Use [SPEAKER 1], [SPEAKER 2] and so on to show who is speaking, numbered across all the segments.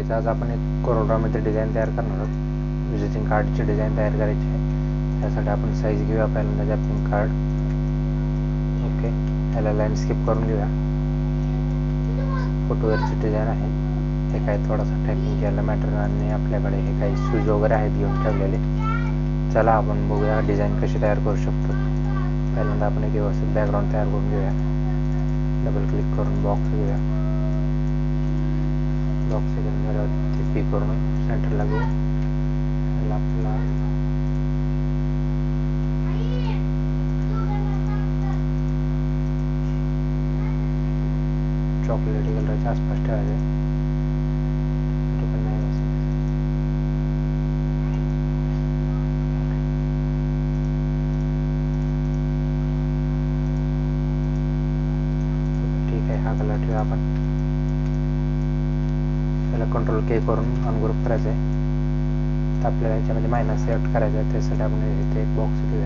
[SPEAKER 1] Guys आज आपण एक कोरडवामध्ये डिझाईन तयार करणार आहोत. विजिटिंग कार्डची डिझाईन तयार करायची आहे. त्यासाठी आपण साईज घेऊया पहिल्यांदा जॅपिंग कार्ड. ओके, याला लाईन स्किप करून घेऊया. फोटोवरची डिझाईन आहे. हे काय थोडासा टायपिंग केला मॅटर आणि आपल्याकडे हे काही शूज वगैरे आहेत घेऊन ठेवलेले. चला आपण बघूया डिझाईन कशी तयार करू शकतो. पहिल्यांदा आपण एक व्यवस्थित बॅकग्राऊंड तयार करून घेऊया. डबल क्लिक करून बॉक्स घेऊया. बॉक्स झाल्यावरती पी करून सेंटरला घेऊ. याला आपला चॉकलेटी कलरच्या आसपास ठेवायचे. ठीक आहे, हा कलर ठेवूया आपण. याला कंट्रोल के करून अनग्रुप करायचं आहे. तर आपल्याला याच्यामध्ये मायनस सिलेक्ट करायचं आहे. त्यासाठी आपण इथे एक बॉक्स घेऊया.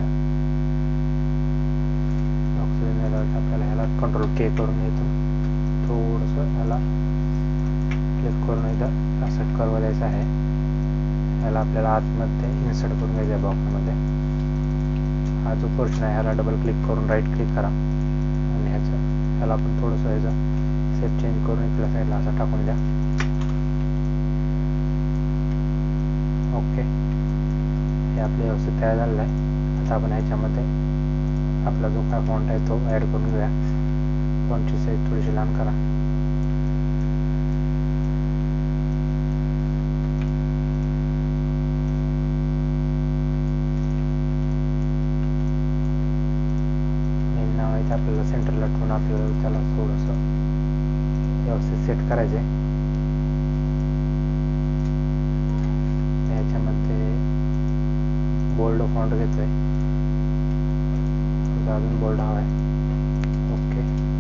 [SPEAKER 1] बॉक्स घेऊन आपल्याला ह्याला कंट्रोल के करून इथून थोडंसं ह्याला क्लिक करून इथं असं कर्व द्यायचं आहे. ह्याला आपल्याला आतमध्ये इन्सर्ट करून घ्यायचं आहे बॉक्समध्ये. हा जो पोर्शन आहे ह्याला डबल क्लिक करून राईट क्लिक करा आणि ह्याला आपण थोडंसं ह्याचं शेप चेंज करून इकडल्या साईडला असं टाकून द्या. ओके, हे आपलं व्यवस्थित तयार झालेलं आहे. आता आपण ह्याच्यामध्ये आपला जो काय फॉन्ट आहे तो ॲड करून घेऊया. फॉन्टची साईज थोडीशी लहान करा. मेन नाव आहे ते आपल्याला सेंटरला ठेवून आपल्याला त्याला थोडंसं व्यवस्थित सेट करायचं आहे. ह्याच्यामध्ये बोल्ड फॉन्ट घेतोय. अजून बोल्ड हवा आहे. ओके,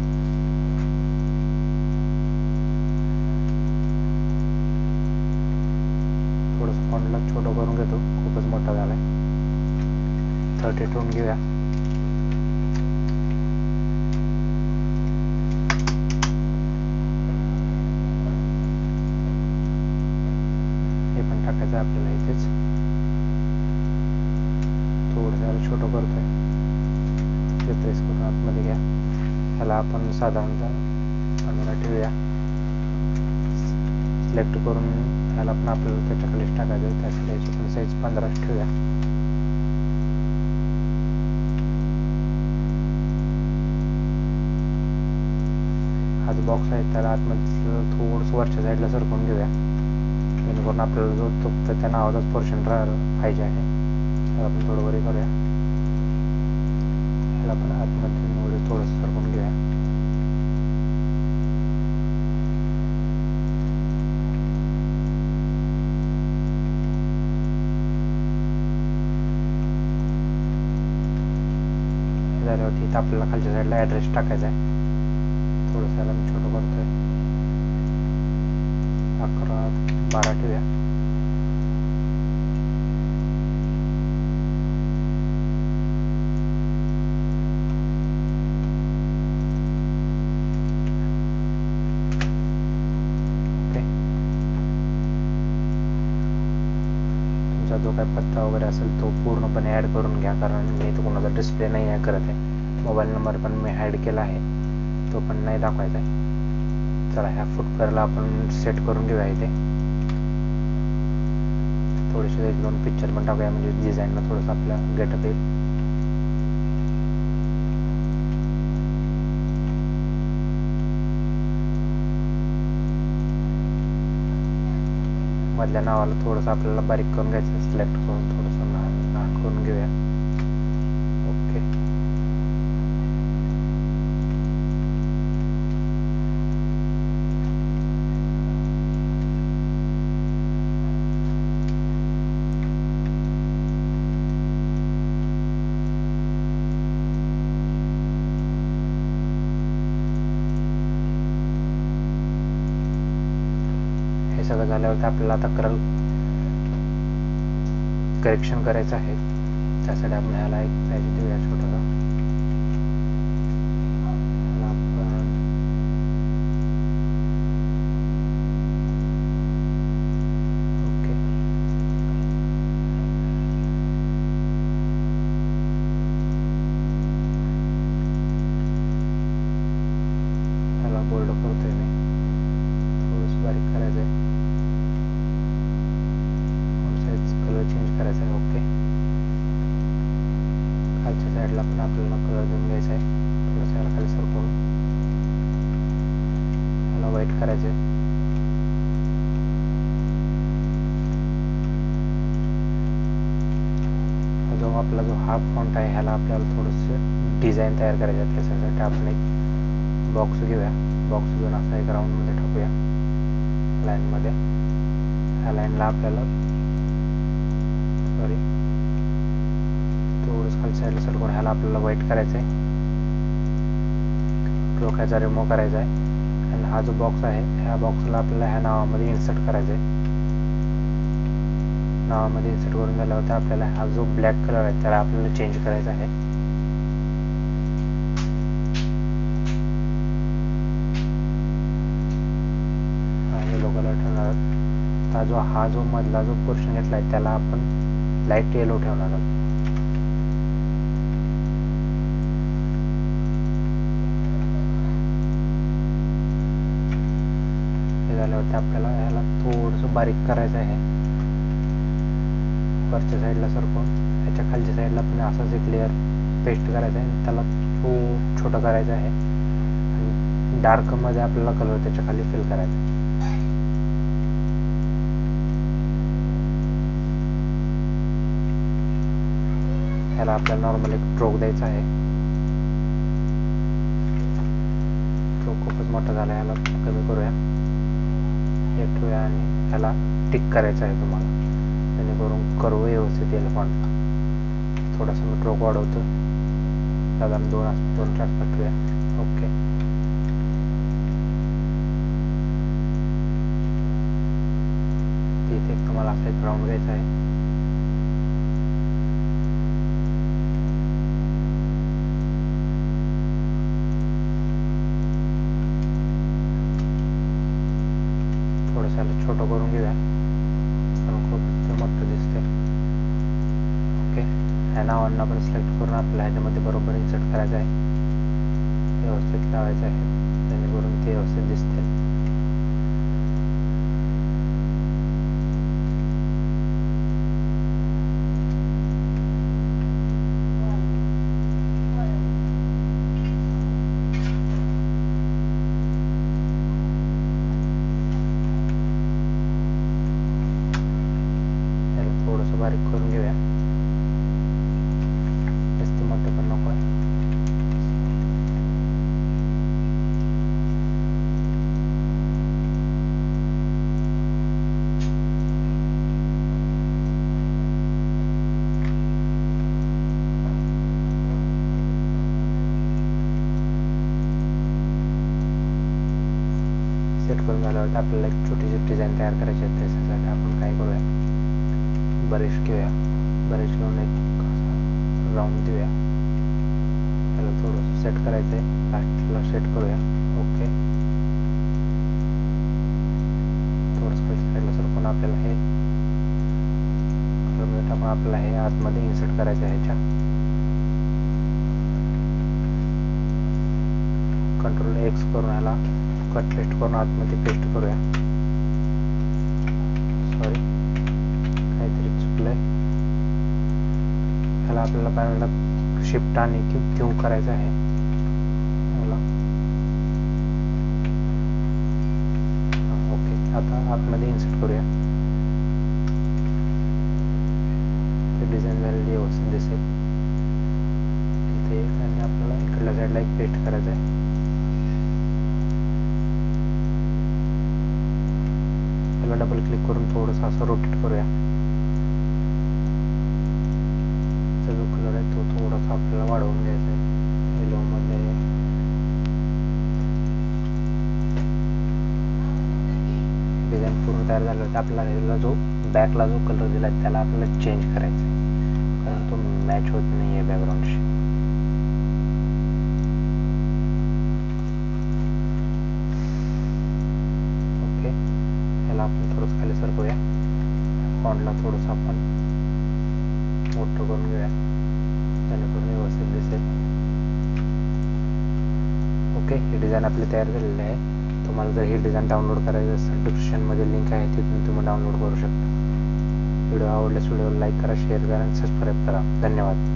[SPEAKER 1] थोडंसं फॉन्टला छोटं करून घेतो. खूपच मोठा झालाय. 30 ठेवून घेऊया. हे पण टाकायचं आपल्याला इथेच. थोडं छोटं करतोय. प्रेस करून आतमध्ये घ्या. ह्याला आपण साधारणतः 15 ठेवूया. सिलेक्ट करून ह्याला पण आपल्याला त्याच्याकडेच टाकायचं आहे. त्यासाठी याची पण साईज 15 ठेवूया. हा जो बॉक्स आहे त्याला आतमध्ये थोडंसं वरच्या साईडला सरकवून घेऊया. जेणेकरून आपल्याला जो फक्त त्या नावाचाच पोर्शन पाहिजे आहे. त्याला आपण थोडं वरी करूया. आपण आतमध्ये थोडंसं सरकून घेऊया. झाल्यावरती इथं आपल्याला खालच्या साईडला ॲड्रेस टाकायचा आहे. थोडंसं याला मी छोटं करतोय. 11-12 ठेवूया. जो काय पत्ता वगैरे असेल तो पूर्णपणे ॲड करून घ्या. कारण मी तो कोणाचा डिस्प्ले नाही आहे करत आहे. मोबाईल नंबर पण मी ॲड केला आहे, तो पण नाही दाखवायचा आहे. चला ह्या फुटवेअरला आपण सेट करून घेऊया. इथे थोडेसे 1-2 पिक्चर पण टाकूया म्हणजे डिझाईनला थोडंसं आपल्या गेटअप येईल. मधल्या नावाला थोडंसं आपल्याला बारीक करून घ्यायचं. सिलेक्ट करून थोडंसं लहान करून घेऊया. ओके, सगळं झाल्यावरती आपल्याला आता करेक्शन करायचं आहे. त्यासाठी आपण ह्याला एक पॅच देऊया छोटासा. बोल्ड करतोय मी, थोडंसं बारीक करायचं आहे, कलर चेंज करायचा आहे. ओके, खालच्या साईडला पण आपल्याला कलर देऊन घ्यायचा आहे. थोडंसं याला खाली सरकवून याला व्हाईट करायचं आहे. जो आपला जो हा फॉन्ट आहे ह्याला आपल्याला थोडंसं डिझाईन तयार करायचं आहे. त्याच्यासाठी आपण एक बॉक्स घेऊया, बॉक्स घेऊन असा एक राऊंडमध्ये टाकूया लाईनमध्ये. ह्या लाईनला आपल्याला थोडंसं खाली साईडला सरकवून ह्याला आपल्याला व्हाईट करायचं आहे, डोक्याचा रिमूव्ह करायचा आहे. आणि हा जो बॉक्स आहे ह्या बॉक्सला आपल्याला ह्या नावामध्ये इन्सर्ट करायचं आहे. नावामध्ये इन्सर्ट करून झाल्यावर आपल्याला हा जो ब्लॅक कलर आहे त्याला आपल्याला चेंज करायचा आहे. येलो कलर ठेवणार आहोत. हा जो मधला जो पोर्शन घेतला आहे त्याला आपण लाईट येलो ठेवणार आहोत. हे झाल्यावरती आपल्याला ह्याला थोडंसं बारीक करायचं आहे, वरच्या साईडला सरकून ह्याच्या खालच्या साईडला पण असाच एक लेअर पेस्ट करायचा आहे आणि त्याला छोटं करायचं आहे. आणि डार्कमध्ये आपल्याला कलर त्याच्या खाली फिल करायचा आहे. ह्याला आपल्याला नॉर्मल एक स्ट्रोक द्यायचा आहे. स्ट्रोक खूपच मोठा झाला, ह्याला कमी करूया, एक ठेवूया आणि ह्याला टिक करायचं आहे तुम्हाला, जेणेकरून कर्व व्यवस्थित येईल फॉन्टला. थोडासा मी स्ट्रोक वाढवतो, साधारण 2-4 आसपास ठेवूया. ओके, तिथे तुम्हाला असा एक राऊंड घ्यायचा आहे. थोडंसं छोटं करून घेऊया, कारण खूप मोठं दिसतंय. ओके, ह्या नावांना आपण सिलेक्ट करून आपल्याला ह्याच्यामध्ये बरोबर इन्सर्ट करायचं आहे, व्यवस्थित लावायचं आहे, जेणेकरून ते व्यवस्थित दिसतील. थोडंसं बारीक करून घेऊया, जास्त मोठं पण नको आहे. सेट करून झाल्यावर आपल्याला एक छोटीशी डिझाईन तयार करायची आहे. त्याच्यासाठी आपण काय करूया, ब्रश घेऊया, ब्रश घेऊन एक राऊंड देऊया, त्याला थोडंसं सेट करायचं आहे, लास्टला सेट करूया. ओके, थोडंसं खाली साईडला सरकून आपल्याला हे कलरमध्ये टाकून आपल्याला हे आतमध्ये इन्सर्ट करायचं आहे. ह्याच्या कंट्रोल X करून ह्याला कट पेस्ट करून आतमध्ये पेस्ट करूया. सॉरी, काहीतरी चुकलंय. ह्याला आपल्याला पहिल्यांदा शिफ्ट आणि क्यू करायचं आहे. ओके, आता आतमध्ये इन्सर्ट करूया. डिझाईन झालेली व्यवस्थित दिसेल इथे. आणि आपल्याला इकडल्या साईडला एक पेस्ट करायचं आहे. त्याला डबल क्लिक करून थोडंसं असं रोटेट करूया. जो कलर आहे तो थोडासा आपल्याला वाढवून घ्यायचा आहे येलोमध्ये. डिझाईन पूर्ण तयार झालं तर आपल्याला ह्याला जो बॅकला जो कलर दिला आहे त्याला आपल्याला चेंज करायचा आहे, कारण तो मॅच होत नाही आहे बॅकग्राऊंडशी. ओके, ह्याला आपण थोडंसं खाली सरकूया. फॉन्टला थोडंसं आपण मोठं करून घेऊया, जेणेकरून व्यवस्थित दिसेल. ओके, ही डिझाईन आपली तयार झालेली आहे. तुम्हाला जर ही डिझाईन डाउनलोड करायची असेल डिस्क्रिप्शनमध्ये लिंक आहे, तिथून तुम्ही डाउनलोड करू शकता. व्हिडिओ आवडल्यास व्हिडिओला लाईक करा, शेअर करा आणि सबस्क्राईब करा. धन्यवाद.